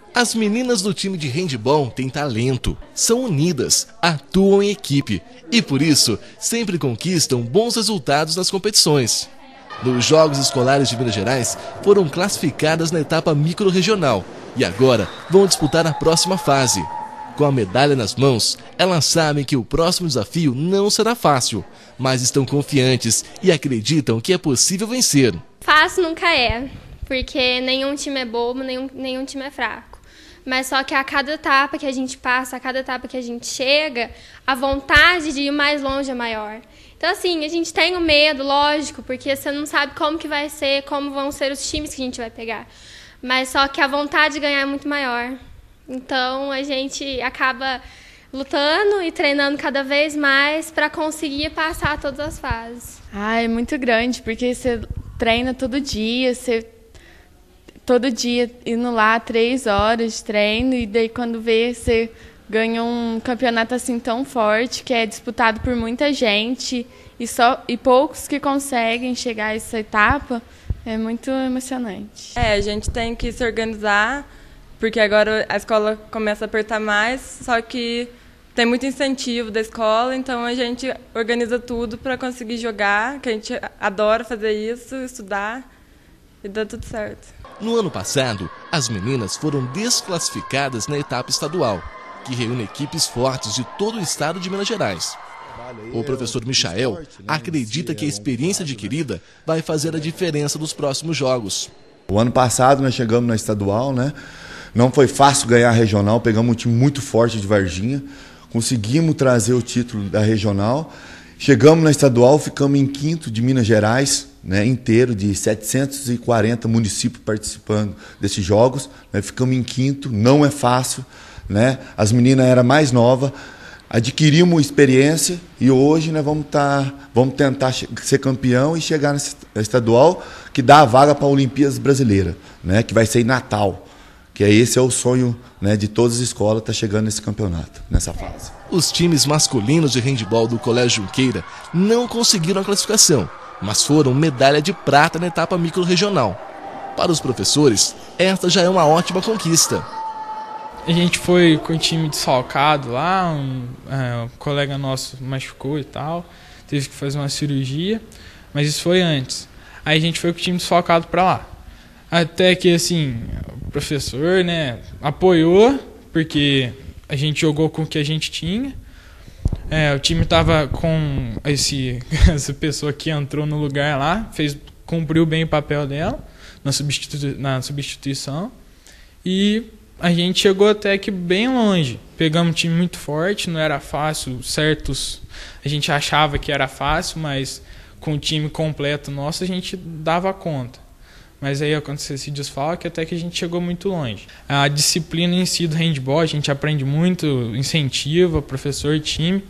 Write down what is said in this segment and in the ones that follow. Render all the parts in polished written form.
As meninas do time de handebol têm talento, são unidas, atuam em equipe e, por isso, sempre conquistam bons resultados nas competições. Nos Jogos Escolares de Minas Gerais, foram classificadas na etapa micro-regional e agora vão disputar a próxima fase. Com a medalha nas mãos, elas sabem que o próximo desafio não será fácil, mas estão confiantes e acreditam que é possível vencer. Fácil nunca é, porque nenhum time é bobo, nenhum time é fraco. Mas só que a cada etapa que a gente passa, a cada etapa que a gente chega, a vontade de ir mais longe é maior. Então, assim, a gente tem o medo, lógico, porque você não sabe como que vai ser, como vão ser os times que a gente vai pegar. Mas só que a vontade de ganhar é muito maior. Então, a gente acaba lutando e treinando cada vez mais para conseguir passar todas as fases. É muito grande, porque você treina todo dia, todo dia indo lá 3 horas de treino, e daí quando vê, você ganha um campeonato assim tão forte, que é disputado por muita gente, e poucos que conseguem chegar a essa etapa. É muito emocionante. A gente tem que se organizar, porque agora a escola começa a apertar mais, só que tem muito incentivo da escola, então a gente organiza tudo para conseguir jogar, que a gente adora fazer isso, estudar, e dá tudo certo. No ano passado, as meninas foram desclassificadas na etapa estadual, que reúne equipes fortes de todo o estado de Minas Gerais. O professor Michael acredita que a experiência adquirida vai fazer a diferença nos próximos jogos. O ano passado nós chegamos na estadual, né? Não foi fácil ganhar a regional, pegamos um time muito forte de Varginha, conseguimos trazer o título da regional, chegamos na estadual, ficamos em 5º de Minas Gerais, né, inteiro, de 740 municípios participando desses jogos, né, ficamos em 5º, não é fácil, né, as meninas eram mais novas, adquirimos experiência e hoje, né, vamos tentar ser campeão e chegar na estadual, que dá a vaga para a Olimpíadas Brasileira, né, que vai ser em Natal, que esse é o sonho, né, de todas as escolas, estar chegando nesse campeonato, nessa fase. Os times masculinos de handebol do Colégio Junqueira não conseguiram a classificação, mas foram medalha de prata na etapa micro-regional. Para os professores, esta já é uma ótima conquista. A gente foi com o time desfalcado lá, um colega nosso machucou e tal, teve que fazer uma cirurgia, mas isso foi antes. Aí a gente foi com o time desfalcado para lá. Até que, assim, o professor, né, apoiou, porque a gente jogou com o que a gente tinha. O time estava com essa pessoa que entrou no lugar lá, cumpriu bem o papel dela na substituição. E a gente chegou até que bem longe. Pegamos um time muito forte, não era fácil, a gente achava que era fácil, mas com o time completo nosso a gente dava conta. Mas aí aconteceu esse desfalque até que a gente chegou muito longe. A disciplina em si do handebol, a gente aprende muito, incentiva, professor e time.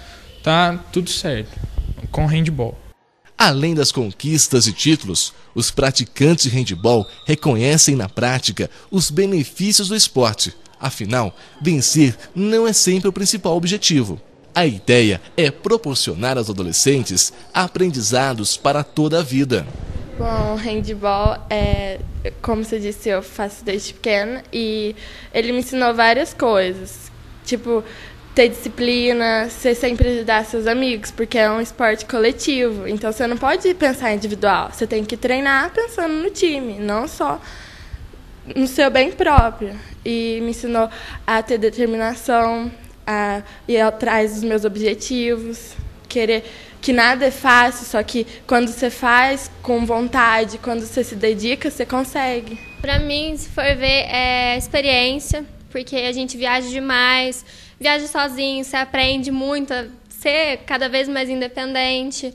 Tá tudo certo com o handebol. Além das conquistas e títulos, os praticantes de handebol reconhecem na prática os benefícios do esporte. Afinal, vencer não é sempre o principal objetivo. A ideia é proporcionar aos adolescentes aprendizados para toda a vida. Bom, o handebol, como você disse, eu faço desde pequena e ele me ensinou várias coisas. Tipo, ter disciplina, você sempre ajudar seus amigos, porque é um esporte coletivo. Então, você não pode pensar individual. Você tem que treinar pensando no time, não só no seu bem próprio. E me ensinou a ter determinação, a ir atrás dos meus objetivos, querer que nada é fácil, só que quando você faz com vontade, quando você se dedica, você consegue. Para mim, se for ver, é experiência, porque a gente viaja demais, viaja sozinho, você aprende muito a ser cada vez mais independente.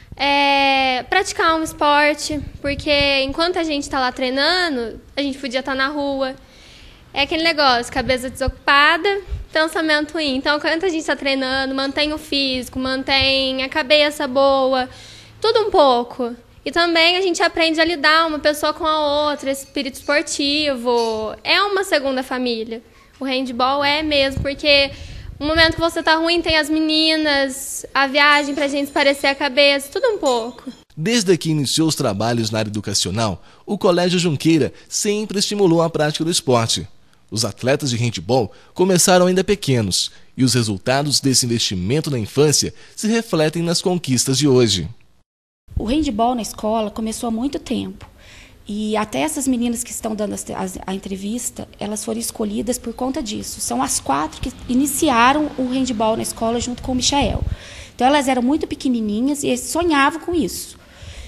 Praticar um esporte, porque enquanto a gente está lá treinando, a gente podia estar na rua. É aquele negócio, cabeça desocupada, pensamento ruim. Então, quando a gente está treinando, mantém o físico, mantém a cabeça boa, tudo um pouco. E também a gente aprende a lidar uma pessoa com a outra, espírito esportivo. É uma segunda família. O handebol é mesmo, porque no momento que você está ruim, tem as meninas, a viagem para a gente esparecer a cabeça, tudo um pouco. Desde que iniciou os trabalhos na área educacional, o Colégio Junqueira sempre estimulou a prática do esporte. Os atletas de handebol começaram ainda pequenos e os resultados desse investimento na infância se refletem nas conquistas de hoje. O handebol na escola começou há muito tempo. E até essas meninas que estão dando a entrevista, elas foram escolhidas por conta disso. São as 4 que iniciaram o handebol na escola junto com o Michael. Então, elas eram muito pequenininhas e sonhavam com isso.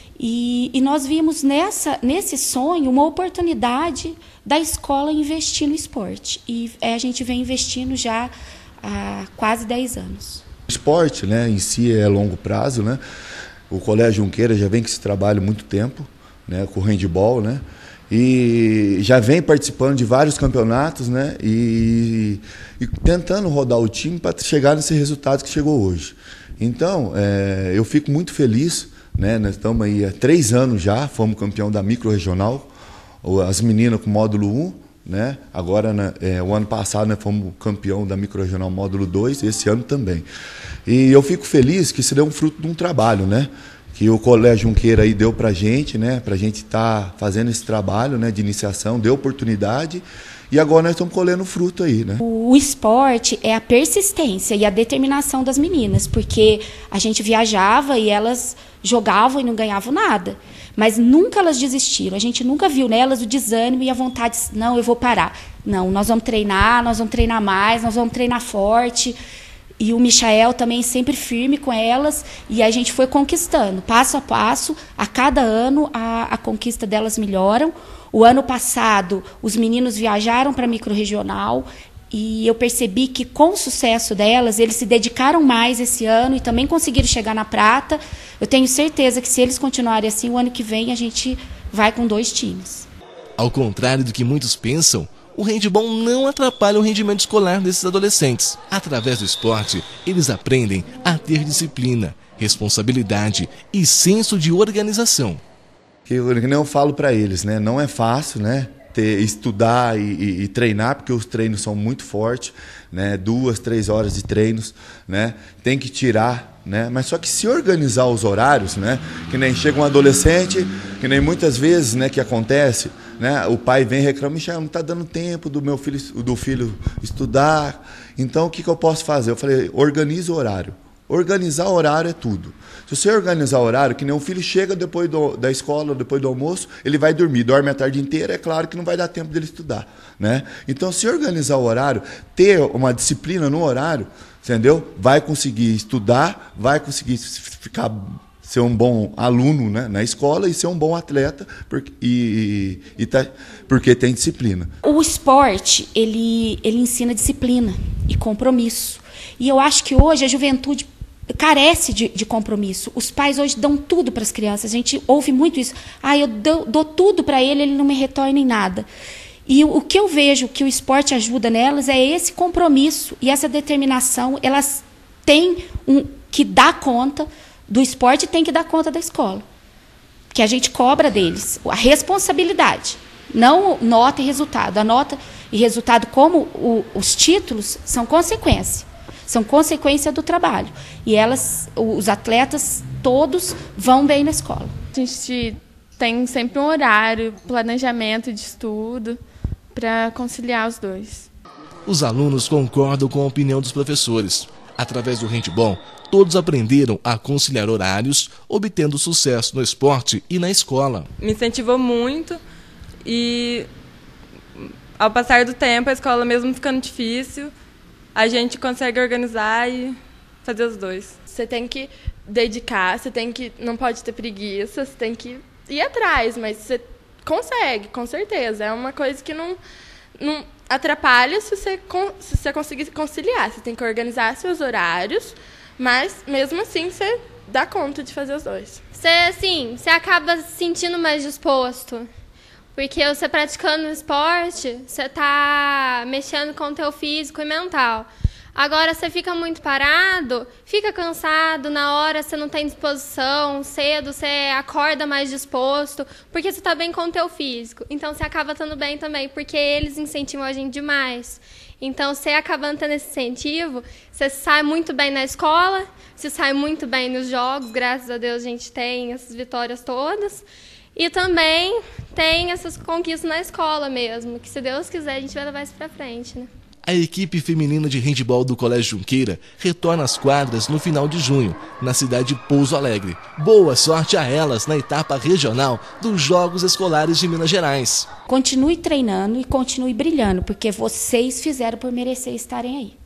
E nós vimos nesse sonho uma oportunidade da escola investir no esporte. E a gente vem investindo já há quase 10 anos. O esporte, né, em si é a longo prazo, né? O Colégio Junqueira já vem com esse trabalho há muito tempo, né, com o handebol, né? E já vem participando de vários campeonatos, né? E tentando rodar o time para chegar nesse resultado que chegou hoje. Então, eu fico muito feliz, né? Nós estamos aí há 3 anos já, fomos campeão da micro-regional, as meninas com módulo 1, né? Agora, o ano passado, nós fomos campeão da micro-regional módulo 2, esse ano também. E eu fico feliz que isso deu um fruto de um trabalho, né? Que o Colégio Junqueira aí deu para a gente, né? Para a gente estar fazendo esse trabalho, né? De iniciação, deu oportunidade. E agora nós estamos colhendo fruto aí, né? O esporte é a persistência e a determinação das meninas, porque a gente viajava e elas jogavam e não ganhavam nada. Mas nunca elas desistiram. A gente nunca viu nelas o desânimo e a vontade de, não, eu vou parar. Não, nós vamos treinar mais, nós vamos treinar forte. E o Michael também sempre firme com elas. E a gente foi conquistando, passo a passo. A cada ano, a conquista delas melhoram. O ano passado, os meninos viajaram para a microrregional e eu percebi que, com o sucesso delas, eles se dedicaram mais esse ano e também conseguiram chegar na prata. Eu tenho certeza que, se eles continuarem assim, o ano que vem a gente vai com 2 times. Ao contrário do que muitos pensam, o handebol não atrapalha o rendimento escolar desses adolescentes. Através do esporte, eles aprendem a ter disciplina, responsabilidade e senso de organização. Que eu falo para eles, né? Não é fácil, né? Estudar e treinar, porque os treinos são muito fortes, né? 2, 3 horas de treinos, né? Tem que tirar, né? Mas só que se organizar os horários, né? Que nem chega um adolescente, que nem muitas vezes, né, que acontece, né? O pai vem e reclama, Michel, não está dando tempo do filho estudar. Então o que eu posso fazer? Eu falei, organiza o horário. Organizar o horário é tudo. Se você organizar o horário, que nem um filho chega depois da escola, depois do almoço, ele vai dormir, dorme a tarde inteira, é claro que não vai dar tempo dele estudar, né? Então, se organizar o horário, ter uma disciplina no horário, entendeu? Vai conseguir estudar, vai conseguir ser um bom aluno, né, na escola e ser um bom atleta, porque tem disciplina. O esporte, ele ensina disciplina e compromisso. E eu acho que hoje a juventude carece de compromisso. Os pais hoje dão tudo para as crianças. A gente ouve muito isso. Eu dou tudo para ele não me retorna em nada. E o que eu vejo que o esporte ajuda nelas é esse compromisso e essa determinação. Elas têm que dar conta do esporte e têm que dar conta da escola. Que a gente cobra deles. A responsabilidade. Não nota e resultado. A nota e resultado, como os títulos, são consequência. São consequência do trabalho. E os atletas, todos vão bem na escola. A gente tem sempre um horário, planejamento de estudo, para conciliar os dois. Os alunos concordam com a opinião dos professores. Através do handebol, todos aprenderam a conciliar horários, obtendo sucesso no esporte e na escola. Me incentivou muito e, ao passar do tempo, a escola mesmo ficando difícil, a gente consegue organizar e fazer os dois. Você tem que dedicar, não pode ter preguiça, você tem que ir atrás, mas você consegue, com certeza. É uma coisa que não atrapalha se você conseguir conciliar. Você tem que organizar seus horários, mas mesmo assim você dá conta de fazer os dois. Você acaba se sentindo mais disposto. Porque você praticando esporte, você está mexendo com o teu físico e mental. Agora, você fica muito parado, fica cansado, na hora você não tem disposição, cedo você acorda mais disposto, porque você está bem com o teu físico. Então, você acaba estando bem também, porque eles incentivam a gente demais. Então, você acabando tendo esse incentivo, você sai muito bem na escola, você sai muito bem nos jogos, graças a Deus a gente tem essas vitórias todas. E também tem essas conquistas na escola mesmo, que se Deus quiser a gente vai levar isso pra frente, né? A equipe feminina de handebol do Colégio Junqueira retorna às quadras no final de junho, na cidade de Pouso Alegre. Boa sorte a elas na etapa regional dos Jogos Escolares de Minas Gerais. Continue treinando e continue brilhando, porque vocês fizeram por merecer estarem aí.